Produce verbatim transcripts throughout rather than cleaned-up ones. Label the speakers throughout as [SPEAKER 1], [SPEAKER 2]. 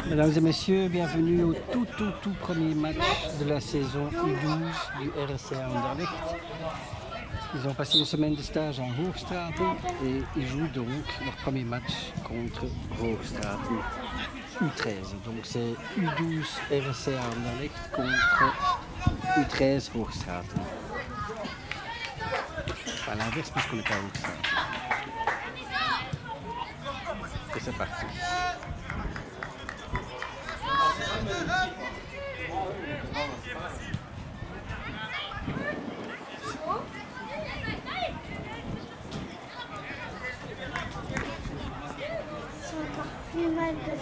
[SPEAKER 1] Mesdames et messieurs, bienvenue au tout tout tout premier match de la saison U douze du R S C Anderlecht. Ils ont passé une semaine de stage en Hoogstraten et ils jouent donc leur premier match contre Hoogstraten U treize. Donc c'est U douze R S C Anderlecht contre U treize Hoogstraten. Enfin l'inverse puisqu'on n'est pas à Hoogstraten. Et c'est parti.
[SPEAKER 2] Plus mal de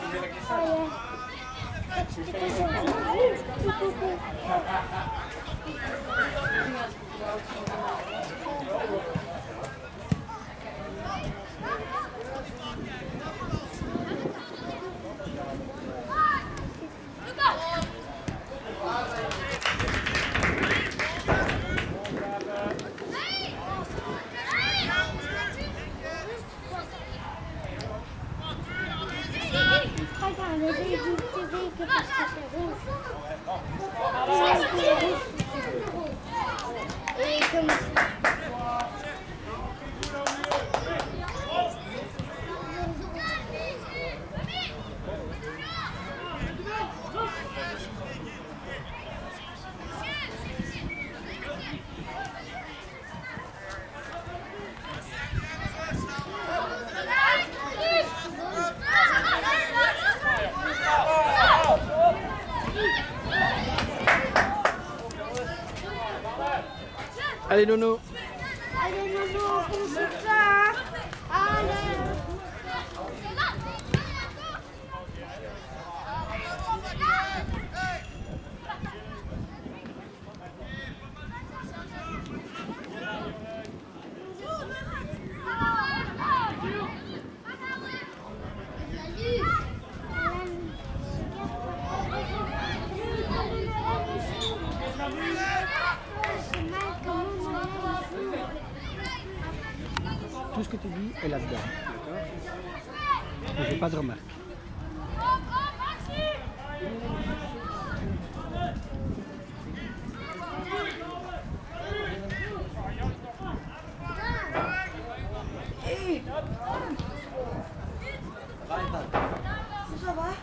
[SPEAKER 1] Allez Nono.
[SPEAKER 2] Allez Nono, on se fait. Allez.
[SPEAKER 1] Tout ce que tu dis est là-dedans, d'accord? Je n'ai pas de remarques.
[SPEAKER 2] Ça va?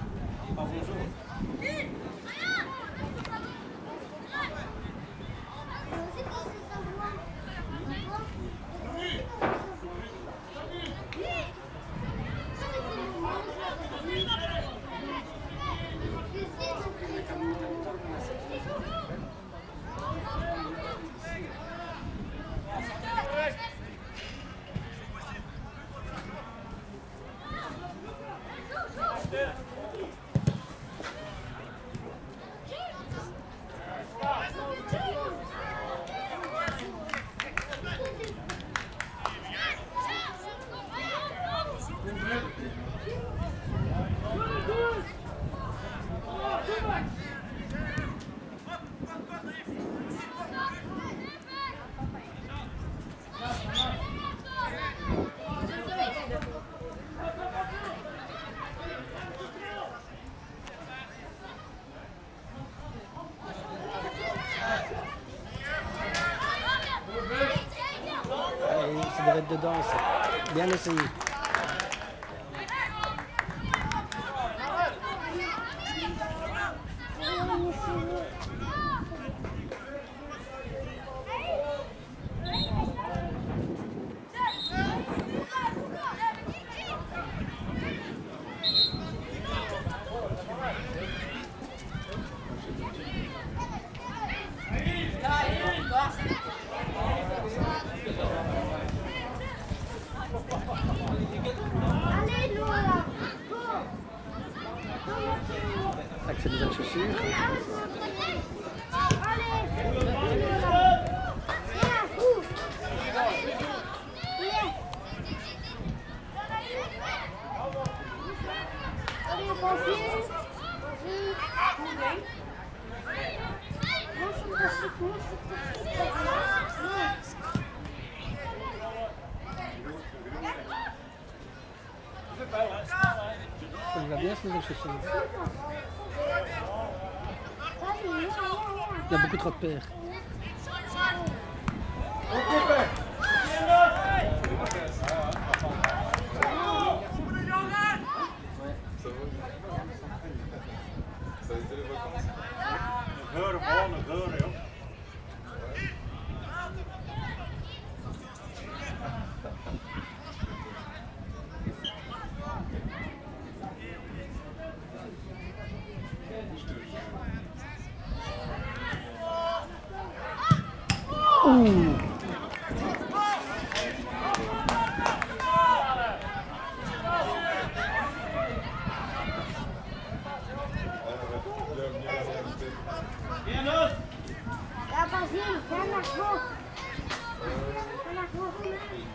[SPEAKER 1] Ça devrait être dedans, ça. Bien essayé. C'est des chaussures.
[SPEAKER 2] Allez,
[SPEAKER 1] Ça lui va bien, ces nouvelles chaussures. Il y a beaucoup trop de paires.
[SPEAKER 3] Ça a été les vacances.
[SPEAKER 4] Een geur, gewoon een geur, joh.
[SPEAKER 1] Oeh.
[SPEAKER 2] Ja, Basile, ga naar voren. Ga naar voren.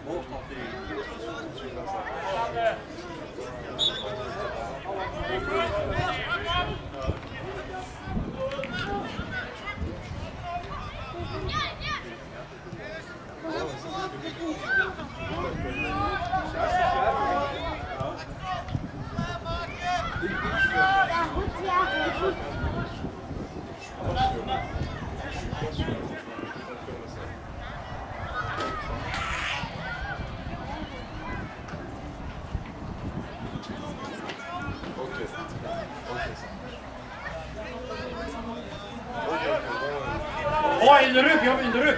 [SPEAKER 2] Ja, goed, ja, goed.
[SPEAKER 4] Oh, in de rug, joh, in de rug.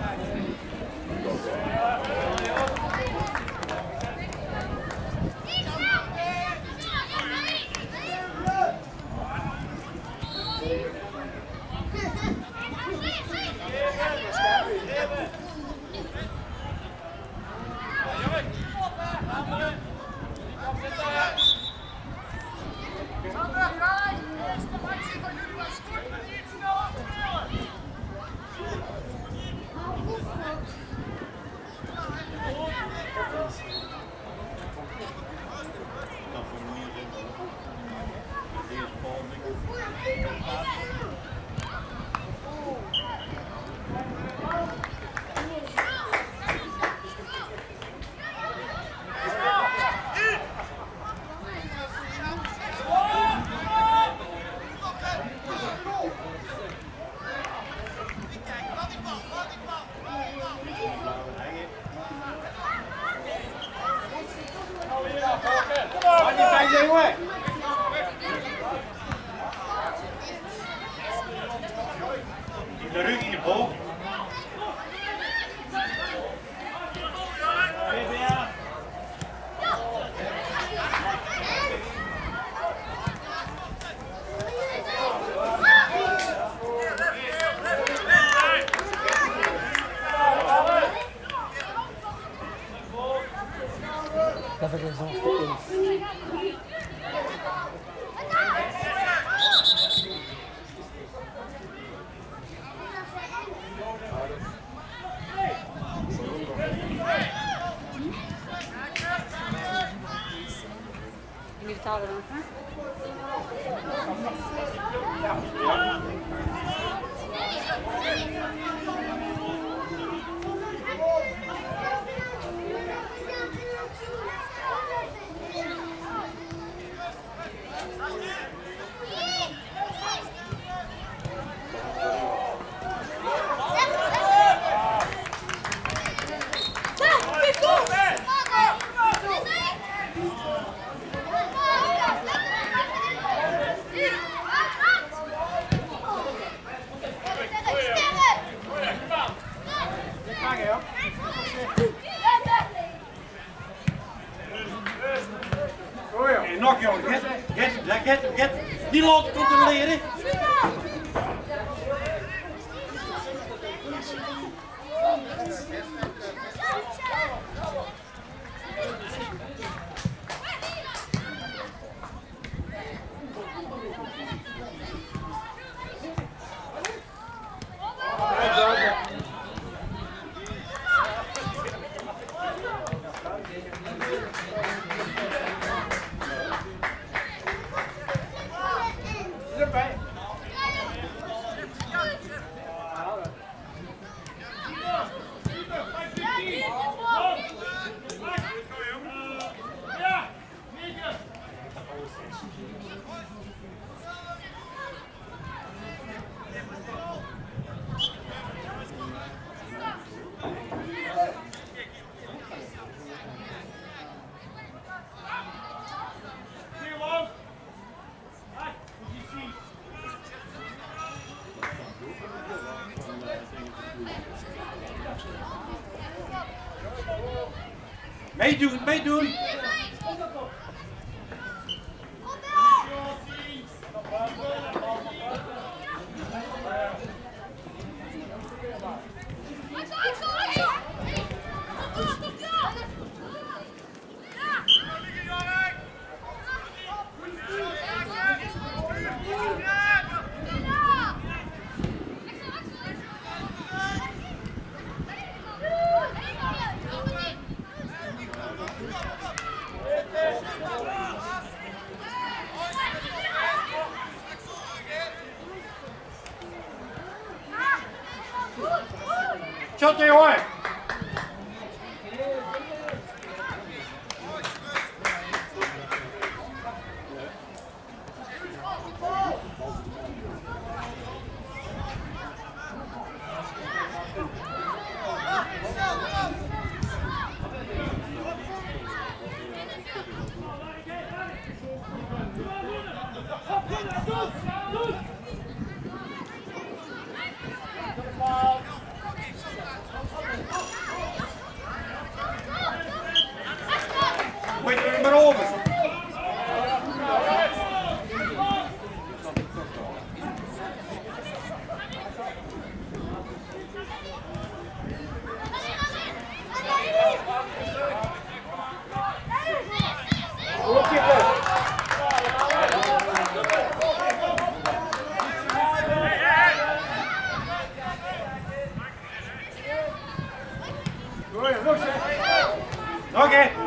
[SPEAKER 4] De rug in je boog.
[SPEAKER 1] T'avais raison, c'était elle.
[SPEAKER 5] Nu betalen we nog, hè?
[SPEAKER 4] Hey, nog jongen, get, get, get, get. Die laten controleren. Meedoen, meedoen! Shot jongen! Moet je er maar over. Oké.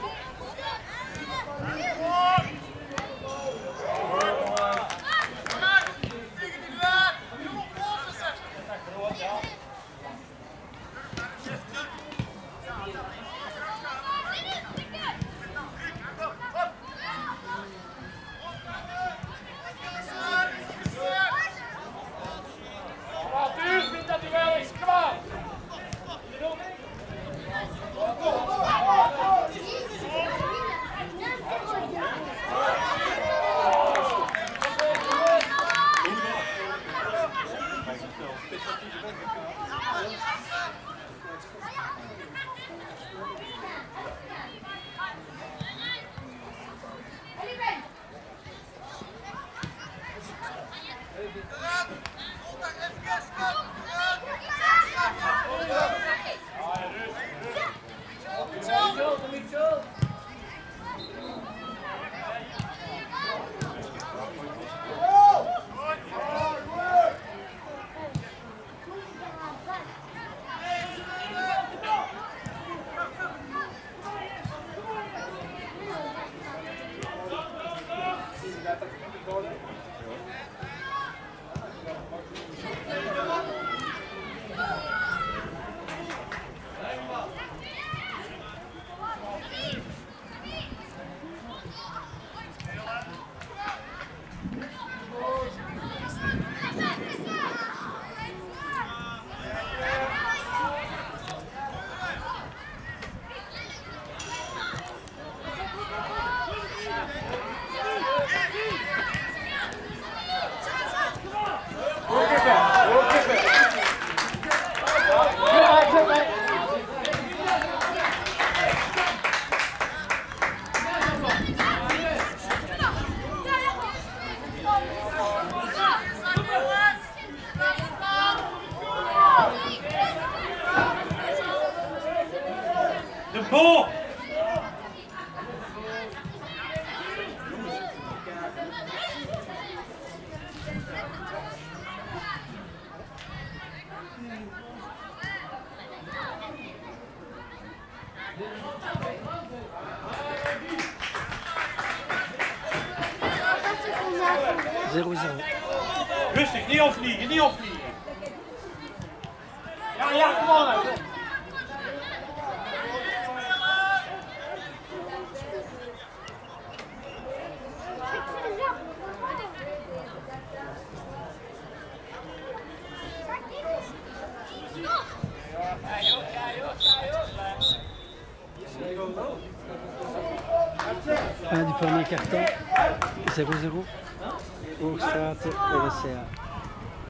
[SPEAKER 4] De bal!
[SPEAKER 1] zero zero.
[SPEAKER 4] Rustig, niet opvliegen, niet opvliegen. Ja, ja, kom op.
[SPEAKER 1] Fin du premier carton, zéro zéro. Hoogstraten, R S C A.